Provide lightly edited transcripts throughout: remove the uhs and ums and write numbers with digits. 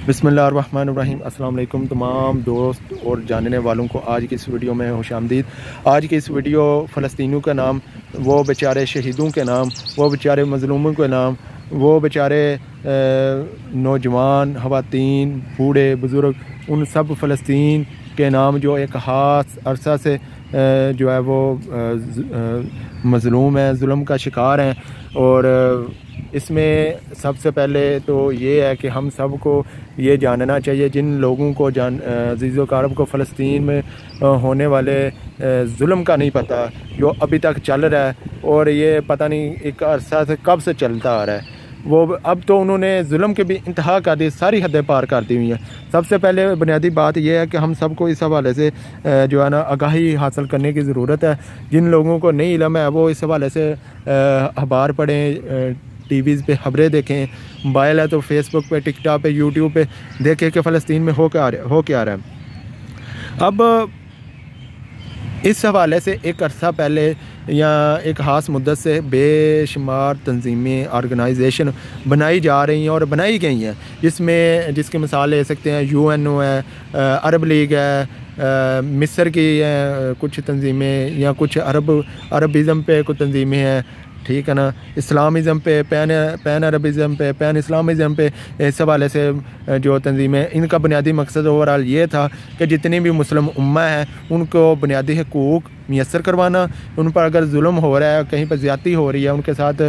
बिस्मिल्लाहिर्रहमानिर्रहीम। अस्सलाम वालेकुम तमाम दोस्त और जानने वालों को आज की इस वीडियो में खुशामदीद। आज की इस वीडियो फ़लस्तीनियों के नाम, वो बेचारे शहीदों के नाम, वो बेचारे मज़लूमों के नाम, वो बेचारे नौजवान, ख़वातीन, बूढ़े बुज़ुर्ग, उन सब फ़लस्तीन के नाम जो एक ख़ास अरसा से जो है वो मज़लूम हैं, जुल्म का शिकार हैं। और इसमें सबसे पहले तो ये है कि हम सब को ये जानना चाहिए, जिन लोगों को अज़ीज़ो कारब को फ़लस्तीन में होने वाले जुल्म का नहीं पता, जो अभी तक चल रहा है और ये पता नहीं एक अरसा से कब से चलता आ रहा है, वो अब तो उन्होंने जुल्म के भी इंतहा कर दी, सारी हदें पार कर दी हुई हैं। सबसे पहले बुनियादी बात यह है कि हम सबको इस हवाले से जो है ना आगाही हासिल करने की ज़रूरत है। जिन लोगों को नहीं इल्म है वो इस हवाले से अखबार पढ़ें, टीवीज़ पे खबरें देखें, मोबाइल है तो फेसबुक पे, टिकटॉक पे, यूट्यूब पे देखें कि फ़लस्तीन में हो क्या रहा है। अब इस हवाले से एक अरसा पहले या एक ख़ास मुद्दत से बेशुमार तंजीमें, ऑर्गेनाइजेशन बनाई जा रही हैं और बनाई गई हैं, जिसकी मिसाल ले सकते हैं UNO है, अरब लीग है, मिस्र की कुछ तंजीमें, या कुछ अरबिज़म पे कुछ तंजीमें हैं, ठीक है ना, इस्लामिज़म पे, पैन अरबिज़म पे, पैन इस्लामिज़म पे, इस हवाले से जो तंजीमें, इनका बुनियादी मकसद ओवरऑल ये था कि जितनी भी मुस्लिम उम्मा है उनको बुनियादी हकूक़ मुयस्सर करवाना। उन पर अगर जुल्म हो रहा है, कहीं पर ज़्यादती हो रही है, उनके साथ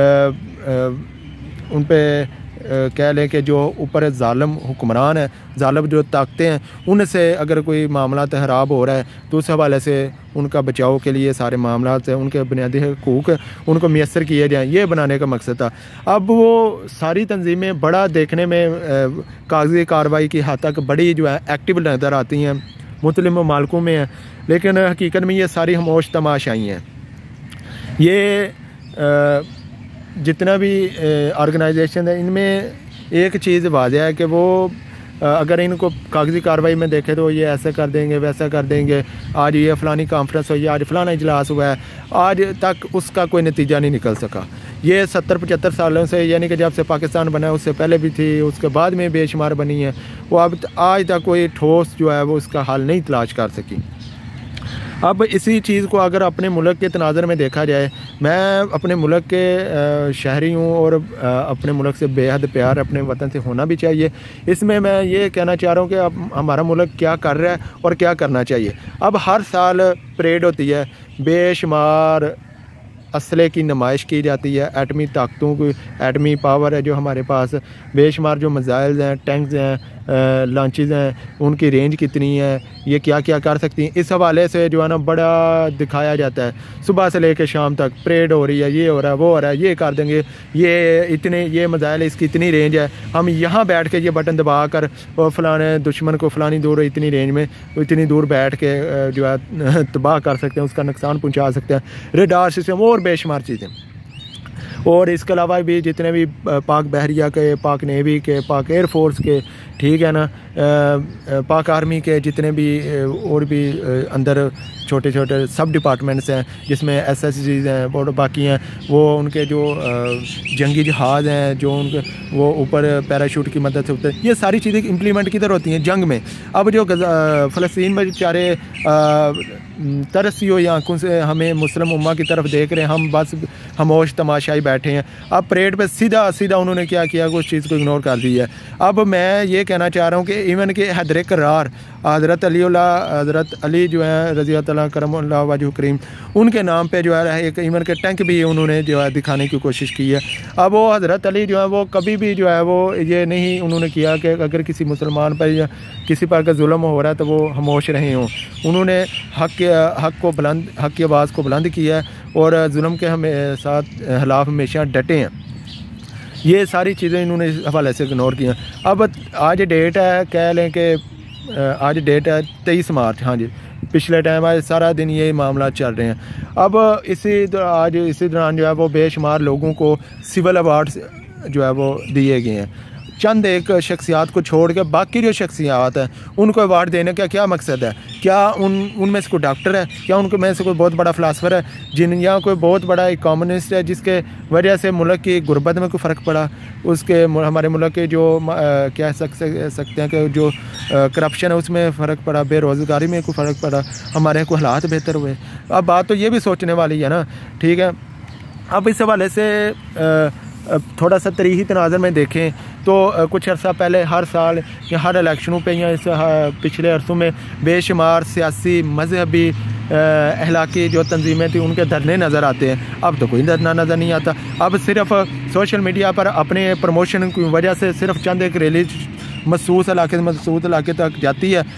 उन पर कह लें कि जो ऊपर ज़ालिम हुक्मरान है, ज़ालिम जो ताकतें हैं, उनसे अगर कोई मामला ख़राब हो रहा है तो उस हवाले से उनका बचाव के लिए सारे मामला से उनके बुनियादी हकूक़ उनको मुयस्सर किए जाएँ, ये बनाने का मकसद था। अब वो सारी तंजीमें बड़ा देखने में कागज़ी कार्रवाई की हद तक बड़ी जो है एक्टिव नज़र आती हैं, मुख्तलिफ़ ममालिकों में हैं, लेकिन हकीकत में ये सारी खामोश तमाशाई हैं। ये जितना भी ऑर्गेनाइजेशन है, इनमें एक चीज़ वाज़ेह है कि वो अगर इनको कागज़ी कार्रवाई में देखें तो ये ऐसा कर देंगे, वैसा कर देंगे, आज ये फ़लानी कॉन्फ्रेंस हुई, आज फ़लाना इजलास हुआ है, आज तक उसका कोई नतीजा नहीं निकल सका। ये 70-75 सालों से, यानी कि जब से पाकिस्तान बना है उससे पहले भी थी, उसके बाद में बेशुमार बनी है, वो अब आज तक कोई ठोस जो है वो उसका हल नहीं तलाश कर सकी। अब इसी चीज़ को अगर अपने मुल्क के तनाज़र में देखा जाए, मैं अपने मुल्क के शहरी हूँ और अपने मुल्क से बेहद प्यार अपने वतन से होना भी चाहिए। इसमें मैं ये कहना चाह रहा हूँ कि अब हमारा मुल्क क्या कर रहा है और क्या करना चाहिए। अब हर साल परेड होती है, बेशुमार असले की नुमाइश की जाती है, एटमी ताकतों की, एटमी पावर है जो हमारे पास, बेशुमार जो मिसाइल्स हैं, टैंक्स हैं, लॉन्चेस हैं, उनकी रेंज कितनी है, ये क्या क्या कर सकती हैं, इस हवाले से जो है ना बड़ा दिखाया जाता है। सुबह से लेकर शाम तक परेड हो रही है, ये हो रहा है, वो हो रहा है, ये कर देंगे, ये मिसाइल, इसकी इतनी रेंज है, हम यहाँ बैठ के ये बटन दबा कर और फलाने दुश्मन को फलानी दूर, इतनी रेंज में, इतनी दूर बैठ के जो है तबाह कर सकते हैं, उसका नुकसान पहुँचा सकते हैं, रेडार सिस्टम और बेशुमार चीज़ें। और इसके अलावा भी जितने भी पाक बहरिया के, पाक नेवी के, पाक एयरफोर्स के, ठीक है ना, पाक आर्मी के जितने भी और भी अंदर छोटे छोटे सब डिपार्टमेंट्स हैं, जिसमें SSGs हैं और बाकी हैं, वो उनके जो जंगी जहाज़ हैं, जो उनके वो ऊपर पैराशूट की मदद से उतरते, ये सारी चीज़ें इम्प्लीमेंट किधर होती हैं? जंग में। अब जो फ़लस्तीन में बेचारे तरसी हो या आंखों से हमें मुस्लिम उम्मा की तरफ देख रहे हैं, हम बस खामोश तमाशाई बैठे हैं। अब परेड पे सीधा उन्होंने क्या किया, कुछ चीज़ को इग्नोर कर दी है। अब मैं ये कहना चाह रहा हूँ कि इवन के हैदर करार हज़रत अली जो है रज़ी अल्लाह करमुल्लाह वजहु करीम, उनके नाम पे जो है एक इवन के टैंक भी उन्होंने जो है दिखाने की कोशिश की है। अब वो हज़रत अली जो है वो कभी भी जो है वो ये नहीं उन्होंने किया कि अगर किसी मुसलमान पर या किसी पर अगर जुल्म हो रहा है तो वो खामोश रहे हों। उन्होंने हक़ की आवाज़ को बुलंद किया है और जुल्म के साथ खिलाफ हमेशा डटे हैं। ये सारी चीज़ें इन्होंने इस हवाले से इग्नोर किया। अब आज डेट है, कह लें कि आज डेट है 23 मार्च, हाँ जी, पिछले टाइम आज सारा दिन ये मामला चल रहे हैं। अब इसी दौरान जो है वो बेशुमार लोगों को सिविल अवार्ड्स जो है वो दिए गए हैं। चंद एक शख्सियात को छोड़ के बाकी जो शख्सियात हैं उनको अवार्ड देने का क्या मकसद है? क्या उनमें से कोई डॉक्टर है? क्या उनमें से कोई बहुत बड़ा फ़िलासफ़र है? या कोई बहुत बड़ा इकोनॉमिस्ट है जिसके वजह से मुल्क की गुर्बत में कोई फ़र्क पड़ा? उसके हमारे मुल्क के जो कह सकते हैं कि जो करप्शन है उसमें फ़र्क पड़ा, बेरोज़गारी में कोई फ़र्क पड़ा, हमारे को हालात बेहतर हुए? अब बात तो ये भी सोचने वाली है ना, ठीक है। अब इस हवाले से थोड़ा सा तरीही तनाज़र में देखें तो कुछ अर्सा पहले हर साल या हर इलेक्शनों पे या इस पिछले अरसों में बेशुमार सियासी मजहबी अहलाकी जो तंजीमें थी उनके धरने नज़र आते हैं। अब तो कोई धरना नज़र नहीं आता। अब सिर्फ सोशल मीडिया पर अपने प्रमोशन की वजह से सिर्फ चंद एक रैली मखसूस इलाके तक जाती है,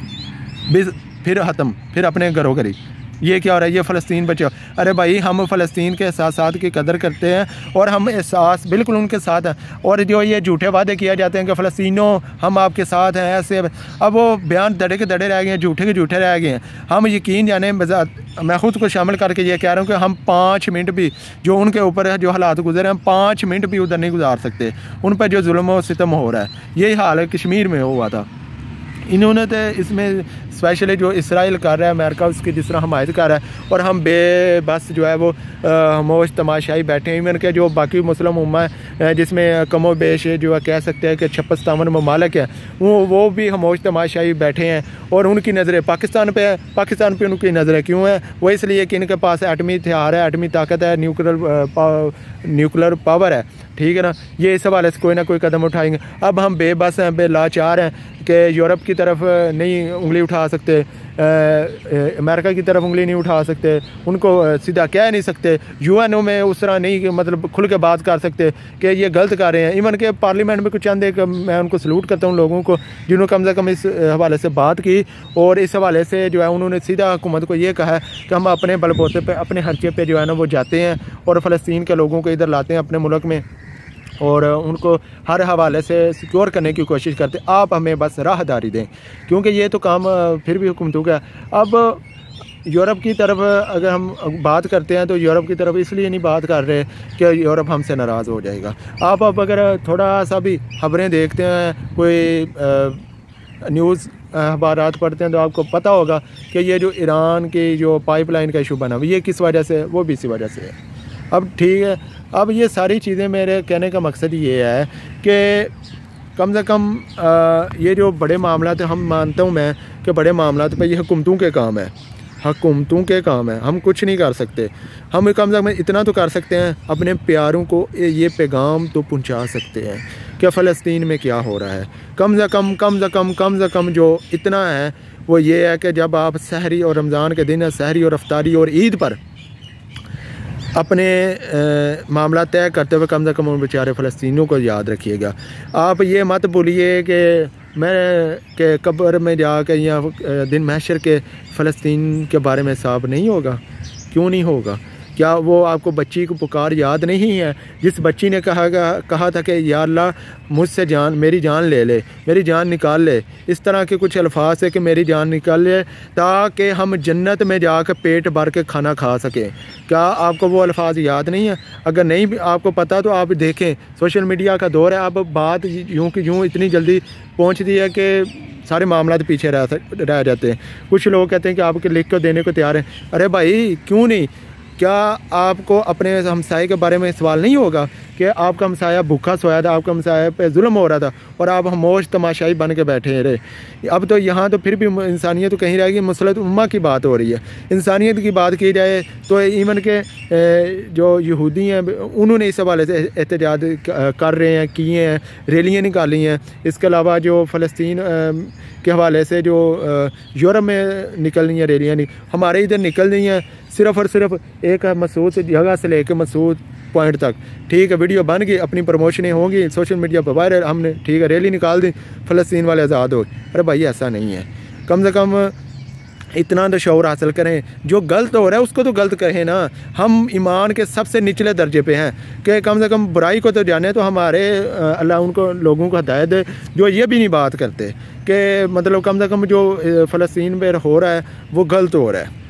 फिर ख़त्म, फिर अपने घरों घरी। ये क्या हो रहा है? ये फ़लस्तीन बचाओ। अरे भाई, हम फ़लस्तीन के एहसास की कदर करते हैं और हम एहसास बिल्कुल उनके साथ हैं। और जो ये झूठे वादे किए जाते हैं कि फ़लस्तीनों हम आपके साथ हैं, ऐसे, अब वो बयान दड़े के दड़े रह गए हैं, झूठे के झूठे रह गए हैं। हम यकीन जाने, मैं ख़ुद को शामिल करके ये कह रहा हूँ कि हम 5 मिनट भी जो उनके ऊपर जो हालात गुजरे हैं, हम 5 मिनट भी उधर नहीं गुजार सकते। उन पर जो जुल्म और सितम हो रहा है, यही हाल कश्मीर में हुआ था। इन्होंने तो इसमें स्पेशली जो इसराइल कर रहा है, अमेरिका उसकी जिस तरह हमायत कर रहा है, और हम बेबस जो है वो खामोश तमाशाई बैठे हैं। इवन के जो बाकी मुस्लिम उम्मा है जिसमें कमो बेश जो है कह सकते हैं कि 56-57 ममालिक है, वो भी खामोश तमाशाई बैठे हैं और उनकी नज़रें पाकिस्तान पे है। पाकिस्तान पे उनकी नज़रें क्यों है? वो इसलिए कि इनके पास एटमी हथियार है, एटमी ताकत है, न्यूक्लियर पावर है, ठीक है ना। ये इस हवाले से कोई ना कोई कदम उठाएंगे। अब हम बेबस हैं, बेलाचार हैं कि यूरोप की तरफ नहीं उंगली उठा सकते, अमेरिका की तरफ उंगली नहीं उठा सकते, उनको सीधा कह नहीं सकते, यूएनओ में उस तरह नहीं मतलब खुल के बात कर सकते कि ये गलत कर रहे हैं। इवन के पार्लियामेंट में कुछ चंद एक मैं उनको सल्यूट करता हूँ लोगों को जिन्होंने कम से कम इस हवाले से बात की और इस हवाले से जो है उन्होंने सीधा हुकूमत को ये कहा है कि हम अपने बलबूते पे, अपने खर्चे पे जो है ना वो जाते हैं और फ़लस्तीन के लोगों को इधर लाते हैं अपने मुल्क में और उनको हर हवाले से सिक्योर करने की कोशिश करते। आप हमें बस राहदारी दें, क्योंकि ये तो काम फिर भी हुकूमतों का। अब यूरोप की तरफ अगर हम बात करते हैं तो यूरोप की तरफ इसलिए नहीं बात कर रहे कि यूरोप हमसे नाराज़ हो जाएगा। आप अब अगर थोड़ा सा भी खबरें देखते हैं, कोई न्यूज़ अखबारात पढ़ते हैं तो आपको पता होगा कि ये जो ईरान की जो पाइपलाइन का इशू बना ये किस वजह से, वो भी इसी वजह से है। अब ठीक है, अब ये सारी चीज़ें मेरे कहने का मकसद ये है कि कम से कम ये जो बड़े मामला थे, हम मानता हूँ मैं कि बड़े मामला पे ये हुकूमतों के काम है, हुकूमतों के काम है। हम कुछ नहीं कर सकते। हम कम से कम इतना तो कर सकते हैं, अपने प्यारों को ये पैगाम तो पहुँचा सकते हैं कि फ़लस्तीन में क्या हो रहा है। कम से कम जो इतना है वो ये है कि जब आप सहरी और रमज़ान के दिन सहरी और अफ्तारी और ईद पर अपने मामला तय करते हुए कम से कम उन बेचारे फ़लस्तीनियों को याद रखिएगा। आप ये मत भूलिए कि मैं के कब्र में जाकर या दिन महशर के फ़लस्तीन के बारे में हिसाब नहीं होगा। क्यों नहीं होगा? क्या वो आपको बच्ची को पुकार याद नहीं है जिस बच्ची ने कहा था कि या अल्लाह मुझसे मेरी जान ले ले, मेरी जान निकाल ले। इस तरह के कुछ अल्फाज है कि मेरी जान निकाल ले ताकि हम जन्नत में जाकर पेट भर के खाना खा सकें। क्या आपको वो अल्फाज याद नहीं है? अगर नहीं भी आपको पता तो आप देखें, सोशल मीडिया का दौर है। अब बात यूँ कि यूँ इतनी जल्दी पहुँचती है कि सारे मामला पीछे रह जाते हैं। कुछ लोग कहते हैं कि आपके लिख कर देने को तैयार हैं। अरे भाई क्यों नहीं? क्या आपको अपने हमसाये के बारे में सवाल नहीं होगा कि आपका हमसाया भूखा सोया था, आपका हमसाया पे जुल्म हो रहा था और आप खामोश तमाशाई बन के बैठे रहे? अब तो यहाँ तो फिर भी इंसानियत तो कहीं रहेगी, मुसलत उम्मा की बात हो रही है। इंसानियत की बात की जाए तो इवन के जो यहूदी हैं उन्होंने इस हवाले से एहतजाज कर रहे हैं, किए हैं, रैलियाँ निकाली हैं। इसके अलावा जो फ़लस्तीन के हवाले से जो यूरोप में निकल रही हैं रैलियाँ, हमारे इधर निकल रही हैं सिर्फ़ और सिर्फ एक मसूद जगह से लेकर मसूद पॉइंट तक। ठीक है, वीडियो बन गई, अपनी प्रमोशनें होंगी, सोशल मीडिया पर वायरल, हमने ठीक है रैली निकाल दी, फ़लस्तीन वाले आज़ाद हो। अरे भाई ऐसा नहीं है। कम से कम इतना तो शऊर हासिल करें, जो गलत हो रहा है उसको तो गलत कहें ना। हम ईमान के सबसे निचले दर्जे पे हैं कि कम से कम बुराई को तो जाने। तो हमारे अल्लाह उनको लोगों को हिदायत दे जो ये भी नहीं बात करते कि मतलब कम से कम जो फ़लस्तीन पर हो रहा है वो गलत हो रहा है।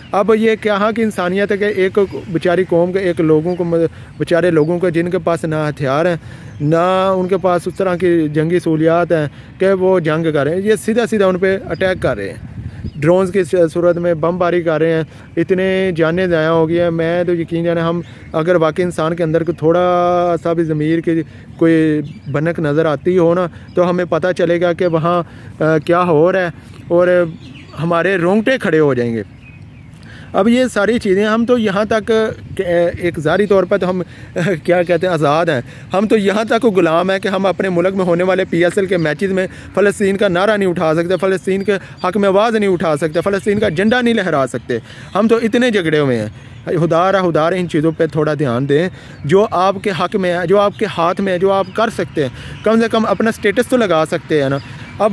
अब ये कहाँ की इंसानियत है कि एक बेचारी कौम के एक लोगों को, बेचारे लोगों को जिनके पास ना हथियार हैं ना उनके पास उस तरह की जंगी सहूलियात हैं कि वो जंग कर रहे हैं, ये सीधा सीधा उन पर अटैक कर रहे हैं, ड्रोन्स की सूरत में बमबारी कर रहे हैं, इतने जाने ज़ाया हो गया। मैं तो यकीन जाने हम अगर वाकई इंसान के अंदर को थोड़ा सा भी ज़मीर की कोई बनक नज़र आती हो ना, तो हमें पता चलेगा कि वहाँ क्या हो रहा है और हमारे रोंगटे खड़े हो जाएंगे। अब ये सारी चीज़ें हम तो यहाँ तक एक ज़ाहिरी तौर पर तो हम क्या कहते हैं आज़ाद हैं, हम तो यहाँ तक गुलाम हैं कि हम अपने मुल्क में होने वाले PSL के मैचेस में फ़लस्तीन का नारा नहीं उठा सकते, फ़लस्तीन के हक़ में आवाज़ नहीं उठा सकते, फ़लस्तीन का झंडा नहीं लहरा सकते। हम तो इतने झगड़े हुए हैं। खुदा इन चीज़ों पे थोड़ा ध्यान दें, जो आपके हक़ में है, जो आपके हाथ में है, जो आप कर सकते हैं, कम से कम अपना स्टेटस तो लगा सकते हैं ना। अब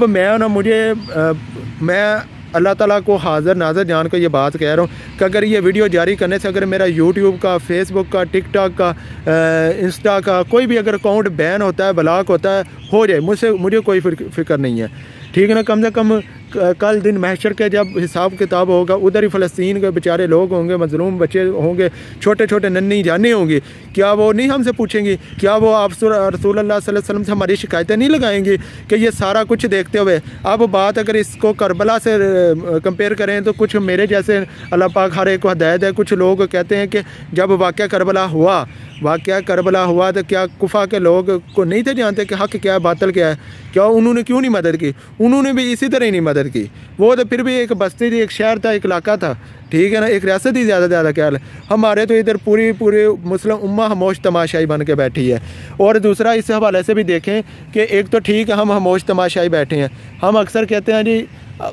मैं अल्लाह ताला को हाज़िर नाज़र जान कर ये बात कह रहा हूँ कि अगर ये वीडियो जारी करने से अगर मेरा यूट्यूब का, फेसबुक का, टिकटॉक का, इंस्टा का कोई भी अगर अकाउंट बैन होता है, ब्लॉक होता है, हो जाए, मुझे कोई फ़िक्र नहीं है, ठीक है ना। कम से कम कल दिन महशर के जब हिसाब किताब होगा, उधर ही फ़लस्तीन के बेचारे लोग होंगे, मज़लूम बच्चे होंगे, छोटे छोटे नन्ही जाने होंगी, क्या वो नहीं हमसे पूछेंगी? क्या वो आप रसूल अल्लाह सल्लल्लाहु अलैहि वसल्लम से हमारी शिकायतें नहीं लगाएंगी कि ये सारा कुछ देखते हुए? अब बात अगर इसको करबला से कंपेयर करें तो कुछ मेरे जैसे, अल्लाह पाक हर एक को हिदायत है, कुछ लोग कहते हैं कि जब वाक़या करबला हुआ तो क्या कुफा के लोग को नहीं थे जानते कि हक़ क्या है, बातिल क्या है? क्या उन्होंने क्यों नहीं मदद की? उन्होंने भी इसी तरह ही नहीं मदद की। वो तो फिर भी एक बस्ती थी, एक शहर था, एक इलाका था, ठीक है ना, एक रियासत ही ज़्यादा ख्याल है। हमारे तो इधर पूरी मुस्लिम उम्मा खामोश तमाशाई बन के बैठी है। और दूसरा इस हवाले से भी देखें कि एक तो ठीक है हम खामोश तमाशाई बैठे हैं, हम अक्सर कहते हैं जी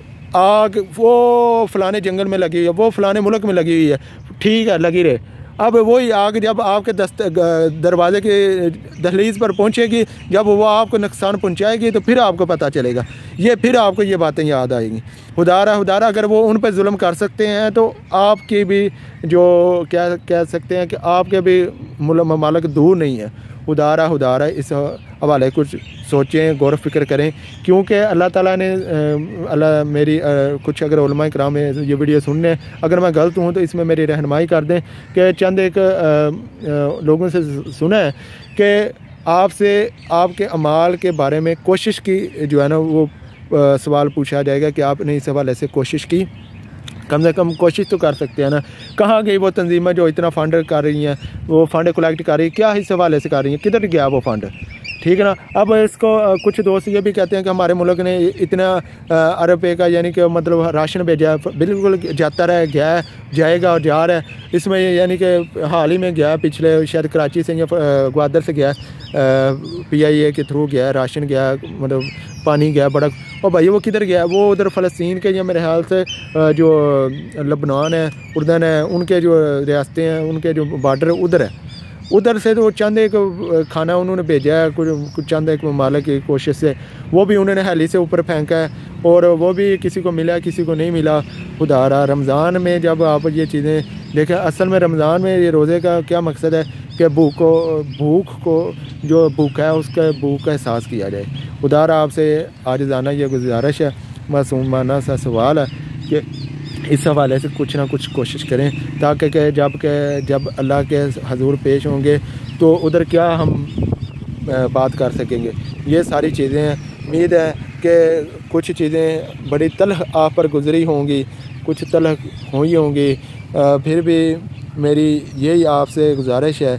आग वो फ़लाने जंगल में लगी हुई है, वो फ़लाने मुल्क में लगी हुई है, ठीक है लगी रहे। अब वही आग जब आपके दरवाजे के दहलीज पर पहुंचेगी, जब वो आपको नुकसान पहुंचाएगी तो फिर आपको पता चलेगा, ये फिर आपको ये बातें याद आएंगी। खुदारा अगर वो उन पर जुल्म कर सकते हैं तो आपकी भी जो क्या कह सकते हैं कि आपके भी ममालिक दूर नहीं है। खुदारा इस हवाले कुछ सोचें, गौर फिक्र करें, क्योंकि अल्लाह ताला ने मेरी कुछ अगर उलमा इकराम में ये वीडियो सुनने, अगर मैं गलत हूँ तो इसमें मेरी रहनुमाई कर दें कि चंद एक लोगों से सुना है कि आपसे आपके अमाल के बारे में कोशिश की जो है ना वो सवाल पूछा जाएगा कि आपने इस हवाले से कोशिश की, कम से कम कोशिश तो कर सकते हैं ना। कहाँ गई वो तंजीमें जो इतना फ़ंड कर रही हैं, वो फ़ंड कलेक्ट कर रही है, क्या इस हवाले से कर रही हैं, किधर गया वो फ़ंड, ठीक है ना। अब इसको कुछ दोस्त ये भी कहते हैं कि हमारे मुल्क ने इतना अरब रुपये का यानी कि मतलब राशन भेजा, बिल्कुल जाता रहा, जाएगा और जा रहा है। इसमें यानी कि हाल ही में गया, पिछले शायद कराची से या ग्वादर से गया, PIA के थ्रू गया, राशन गया, मतलब पानी गया बड़ा। और भाई वो किधर गया? वो उधर फ़लस्तीन के या मेरे ख्याल से जो लबनान है, उर्दन है, उनके जो रियासतें हैं, उनके जो बार्डर उधर है, उधर से तो चंद एक खाना उन्होंने भेजा है, कुछ चंद एक ममालिक की कोशिश से, वो भी उन्होंने हेली से ऊपर फेंका है और वो भी किसी को मिला किसी को नहीं मिला। खुदारा रमज़ान में जब आप ये चीज़ें देखें, असल में रमज़ान में ये रोज़े का क्या मकसद है कि भूख को जो भूखा है उसका भूख का एहसास किया जाए। खुदारा आपसे आज जाना ये गुजारिश है, मासूमाना सा सवाल है कि इस हवाले से कुछ ना कुछ कोशिश करें ताकि जब अल्लाह के हजूर पेश होंगे तो उधर क्या हम बात कर सकेंगे। ये सारी चीज़ें हैं। उम्मीद है कि कुछ चीज़ें बड़ी तलख आप पर गुजरी होंगी, कुछ तलख हुई होंगी, फिर भी मेरी यही आपसे गुजारिश है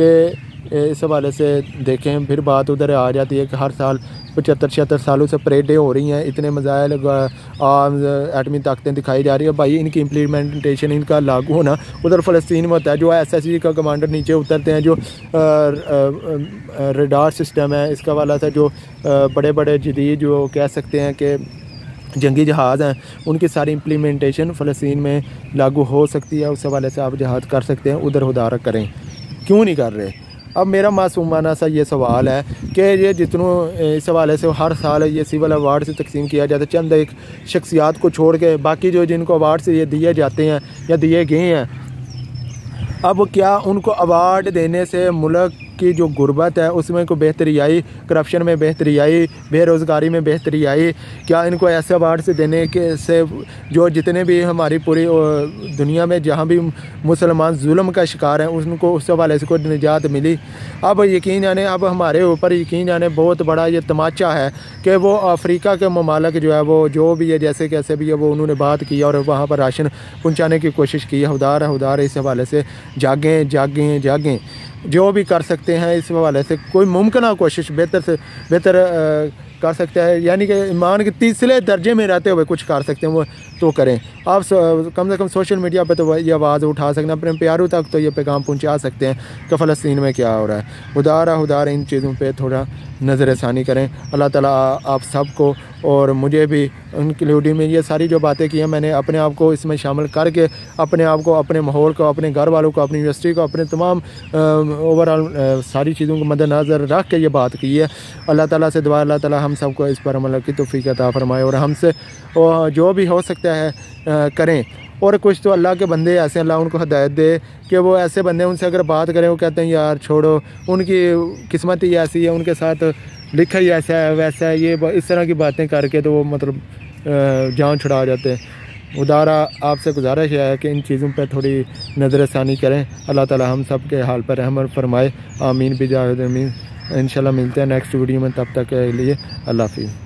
कि इस हवाले से देखें। फिर बात उधर आ जाती है कि हर साल 75-76 सालों से परेडें हो रही हैं, इतने मिसाइल आर्म्स एटमी ताकतें दिखाई जा रही है। भाई इनकी इम्प्लीमेंटेशन, इनका लागू होना उधर फ़लस्तीन में होता है। जो SSG का कमांडर नीचे उतरते हैं, जो रडार सिस्टम है इसका वाला था, जो बड़े बड़े जदीद जो कह सकते हैं कि जंगी जहाज़ हैं, उनकी सारी इम्प्लीमेंटेशन फ़लस्तीन में लागू हो सकती है। उस हवाले से आप जहाज़ कर सकते हैं, उधर खुदारा करें, क्यों नहीं कर रहे। अब मेरा मासूमाना सा ये सवाल है कि ये जितनों इस हवाले से हर साल ये सिविल अवार्ड से तकसीम किया जाता है, चंद एक शख्सियात को छोड़ के बाकी जो जिनको अवार्ड से ये दिए जाते हैं या दिए गए हैं, अब क्या उनको अवार्ड देने से मुल्क की जो गुर्बत है उसमें को बेहतरी आई, करप्शन में बेहतरी आई, बेरोज़गारी में बेहतरी आई? क्या इनको ऐसे अवार्ड्स देने के से जो जितने भी हमारी पूरी दुनिया में जहाँ भी मुसलमान जुल्म का शिकार हैं उनको उस हवाले से कोई निजात मिली? अब यकीन जाने, अब हमारे ऊपर यकीन जाने बहुत बड़ा ये तमाचा है कि वो अफ्रीका के ममालिक जो है वो जो भी है जैसे कैसे भी है वो उन्होंने बात की और वहाँ पर राशन पहुँचाने की कोशिश की। हुदार इस हवाले से जागें जागें जागें, जो भी कर सकते हैं इस हवाले से कोई मुमकिन कोशिश बेहतर से बेहतर कर सकते हैं, यानी कि ईमान के तीसरे दर्जे में रहते हुए कुछ कर सकते हैं वो तो करें। आप कम से कम सोशल मीडिया पे तो ये आवाज़ उठा सकते हैं, अपने प्यारों तक तो ये पैगाम पहुंचा सकते हैं कि फ़लस्तीन में क्या हो रहा है। खुदारा इन चीज़ों पे थोड़ा नज़रसानी करें। अल्लाह ताला आप सबको और मुझे भी इंक्लूडिंग में ये सारी जो बातें की हैं मैंने अपने आप को इसमें शामिल करके अपने आप को, अपने माहौल को, अपने घर वालों को, अपनी यूनिवर्सिटी को, अपने तमाम ओवरऑल सारी चीज़ों को मद्देनज़र रख के ये बात की है। अल्लाह ताला से दुआ अल्लाह ताला हम सबको इस पर अमल की तौफीक अता फरमाए और हमसे जो भी हो सकता है करें। और कुछ तो अल्लाह के बंदे ऐसे अल्लाह उनको हिदायत दे कि वो ऐसे बंदे उनसे अगर बात करें वो कहते हैं यार छोड़ो, उनकी किस्मत ही ऐसी है, उनके साथ लिखा ही ऐसा है वैसा है, ये इस तरह की बातें करके तो वो मतलब जान छुड़ा जाते हैं। उदारा आपसे गुजारिश है कि इन चीज़ों पर थोड़ी नज़रसानी करें। अल्लाह ताला हम सब के हाल पर रहमत फरमाए। आमीन बिजाहिद आमीन। इंशाल्लाह मिलते हैं नेक्स्ट वीडियो में, तब तक के लिए अल्लाह हाफ़िज़।